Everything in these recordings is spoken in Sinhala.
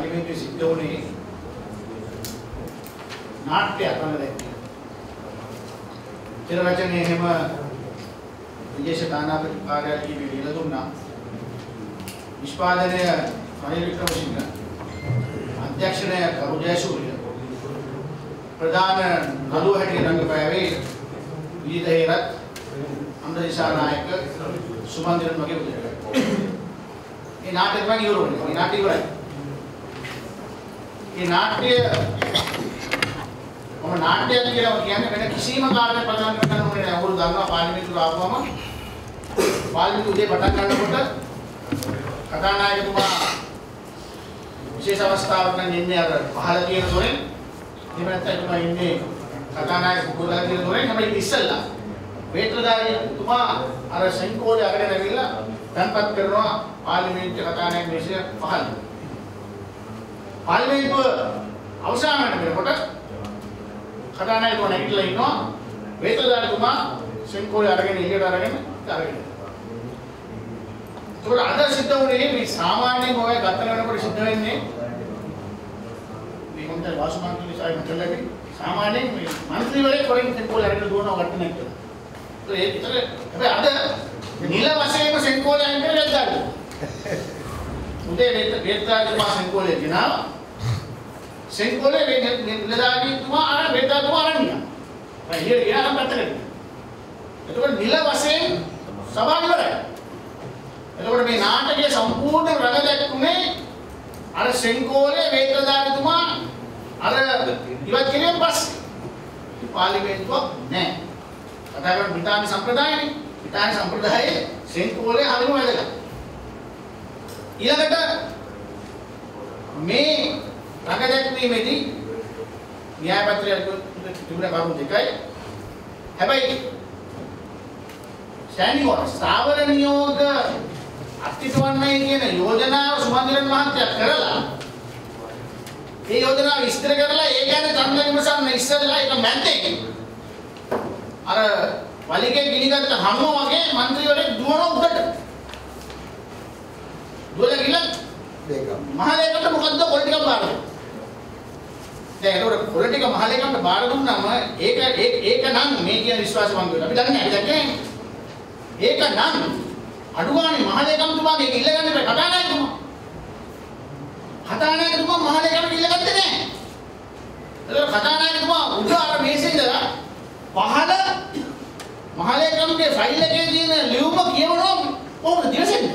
පාර්ලිමේන්තුවේ සිද්ධ වුණේ නාට්‍යයක් නේද? ඊට රචනයේ හැම විදේශ තානාපති කාර්යාලයේ දීලා දුන්නා. නිෂ්පාදනය රනිල් වික්‍රමසිංහ, අධ්‍යක්ෂණය කරු ජයසූරිය, ප්‍රධාන නළුව හැටියට රංගපෑවේ විජිත හේරත්, අම්රදිසා නායක, සුමන්දිරන් වගේ උදේට. මේ නාට්‍ය තමයි ඉවරනේ. මේ නාට්‍ය ඉවරයි. මේ නාට්‍ය මම නාට්‍යයක් කියලා කියන්නේ වෙන කිසිම කාර්යයක් ප්‍රදාන කරන්න ඕනේ නැහැ. ඔයගොල්ලෝ දන්නවා පාර්ලිමේන්තුවට ආවම පාර්ලිමේන්තුව උදේ පටන් ගන්නකොට කතානායකතුමා විශේෂ අවස්ථාවක් නම් ඉන්නේ අර පහළ තියෙන දොරෙන්. එහෙම නැත්නම් එතුමා ඉන්නේ කතානායක කුකුලා තියෙන දොරෙන්. හැබැයි ඉස්සෙල්ලා වේත්‍රධාරීතුමා අර සංකෝලේ අරගෙන ඇවිල්ලා තැන්පත් කරනවා පාර්ලිමේන්තු කතානායක මේසය පහළ. පාර්ලිමේන්තුව අවසන් වෙනකොට කතානායකතුමා නැගිටලා ඉන්නවා. වේත්‍රධාරීතුමා සංකෝලේ අරගෙන එළියට අරගෙන. ඒක අද සිද්ධ වුණේ මේ සාමාන්‍යයෙන් ඔය ගත කරනකොට සිද්ධ වෙන්නේ මේ මොකද වාසුමාන්තුනි සායම කළේ සාමාන්‍යයෙන් මේ මන්ත්‍රීවරයෙක් කොරෙන් සංකෝලේ අරගෙන දුවනවා වට්ටි නැක්කද. ඒක විතර හැබැයි අද නිල වශයෙන්ම සංකෝලේ අයින් කරලා ගත්තා. උදේ වේත්‍රාජතුමා සංකෝලේ ගෙනාවා. සංකෝලේ නිලධාරීතුමා අර වේත්‍රාජතුමා අරන් ගියා. මම ඉතින් ගියාම පැත්තකට. එතකොට නිල වශයෙන් සභාව ඉවරයි. එතකොට මේ නාටකයේ සම්පූර්ණ රඟ දැක්ුනේ අර සෙන්කෝලේ වේත්‍රධාරීතුමා අර ඉවත් කිරීම පස්සේ පාර්ලිමේන්තුවක් නැහැ. කතා කරන බ්‍රිතාන්‍ය සම්ප්‍රදායනේ. බ්‍රිතාන්‍ය සම්ප්‍රදායේ සෙන්කෝලේ හරිම වැදගත්. ඊළඟට මේ රඟ දැක්වීමේදී න්‍යාය පත්‍රය තිබුණ කරුණු දෙකයි. හැබැයි ස්ටෑන්ඩින් ඕඩර් ස්ථාවර නියෝග අත්හිටවන්නයි කියන යෝජනාව සුමන්දිරන් මහත්තයා කරලා ඒ යෝජනාව විස්තර කරලා ඒ ගැන ඡන්ද විමසන්න ඉස්සෙල්ලා ඒක මැද්දේ අර වලිගේ ගිනිගත්ත හම්ම වගේ മന്ത്രിවරයෙක් දුවන උඩට දුවලා ගිහලා මහලේකම්ට මොකද්ද පොලිටිකල් බාර දෙන්නේ. දැන් ඒකට පොලිටිකල් මහලේකම්ට බාර දුන්නාම ඒක නම් මේ කියන විශ්වාස භංග වෙනවා. අපි දන්නේ නැහැ. අපි දැක්කේ ඒක නම් අඩුගානේ මහලේකම්තුමාගේ ඉල්ලගන්න බෑ කතානායකතුමා. කතානායකතුමා මහලේකම්ට ඉල්ලගත්තේ නැහැ. ඒක කතානායකතුමා උඩ අර මේසෙන් ඉඳලා පහළ මහලේකම්ගේ ෆයිල් එකේ තියෙන ලියුම කියවනවා කොහොමද දිවසෙන්නේ?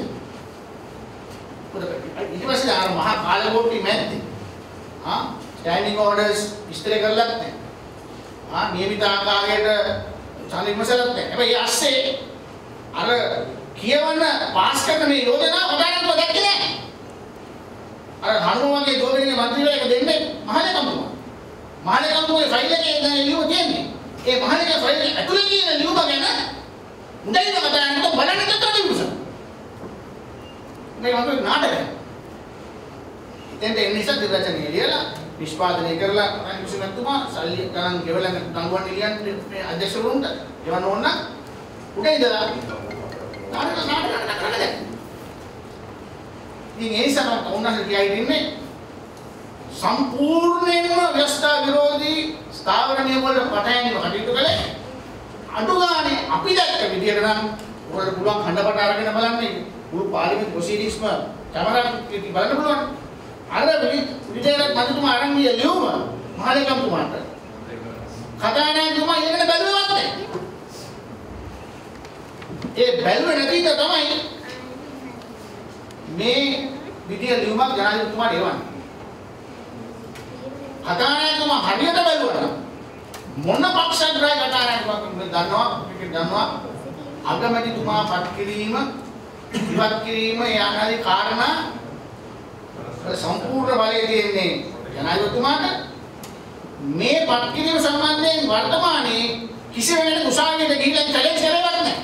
ඊට පස්සේ අර මහා කාලගෝටි මැද්දේ ස්ටෑන්ඩින් ඕඩර්ස් විස්තර කරලත් නැහැ. නියමිත ආකාරයට ඡන්ද විමසලත් නැහැ. හැබැයි ASCII අර කියවන්න පාස් කරන මේ යෝජනාව කතානායකතුමා දැක්කේ නැහැ. අර හනුමාගේ දෝබිනේ മന്ത്രിවරයෙක් දෙන්නේ මහලේකම්තුමා. මහලේකම්තුමාගේ ෆයිල් එකේ ඉඳන් ලියුම තියෙන්නේ. ඒ මහලේකම් ෆයිල් එක ඇතුලේ තියෙන ලියුම ගැන උදේට කතානායකතුමා බලන්න දෙතොත් ඉවසන. මේක මොකද නාටකයක්. ඉතින් ඒ නිසා දිරචනය ලියලා නිෂ්පාදනය කරලා රණිකුසුමතුමා සල්ලි ගණන් ගෙවලා නංගුවන් නිලියන් මේ අධ්‍යක්ෂවරුන්ට එවන්න ඕන උදේ ඉඳලා නාටක කරලා ඉතින් ඒ නිසා උන්වහන්සේ කියයි ඉන්නේ සම්පූර්ණයෙන්ම ව්‍යවස්ථා විරෝධී ස්ථාවර නියම වලට පටහැනිව කටයුතු කළේ අඩුගානේ අපි දැක්ක විදියට නම් ඔයාලට පුළුවන් හඬපට අරගෙන බලන්න මුළු පාර්ලිමේන්තු ප්‍රොසීඩින්ග්ස්ම කැමරා බලන්න පුළුවන් අර විජේරත් මහතුමා අරන් ගිය ලියුම මහලේකම්තුමාට කතානායකතුමා ඊළඟට බැලුවේවත් නැහැ. ඒ බැලුවේ නැති ඉඳ තමයි මේ විදිය ලියුමක් ජනාධිපතිතුමාට එවන්නේ. කතානායකතුමා හරියට බැලුවා මොන පක්ෂග්‍රාහී කතානායකතුමා දන්නවා අගමැතිතුමා පත් කිරීම ඉවත් කිරීම යනාදී කාරණා සම්පූර්ණ බලය තියෙන්නේ ජනාධිපතිතුමාට. මේ පත් කිරීම සම්බන්ධයෙන් වර්තමානයේ කිසිම වෙනක උසාවියට ගිහිල්ලා චැලෙන්ජ් කරේවත් නැහැ.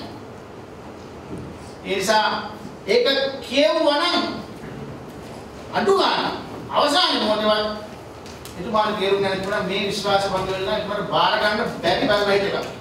ඒ නිසා ඒක කියවුවා නම් අඩු ගන්න අවසාන මොහොතේ එතුමාට තේරුම් ගන්න තිබුණා මේ විශ්වාස භංග වෙලා ඉක්මනට බාර ගන්න බැරි බව හිතෙනවා.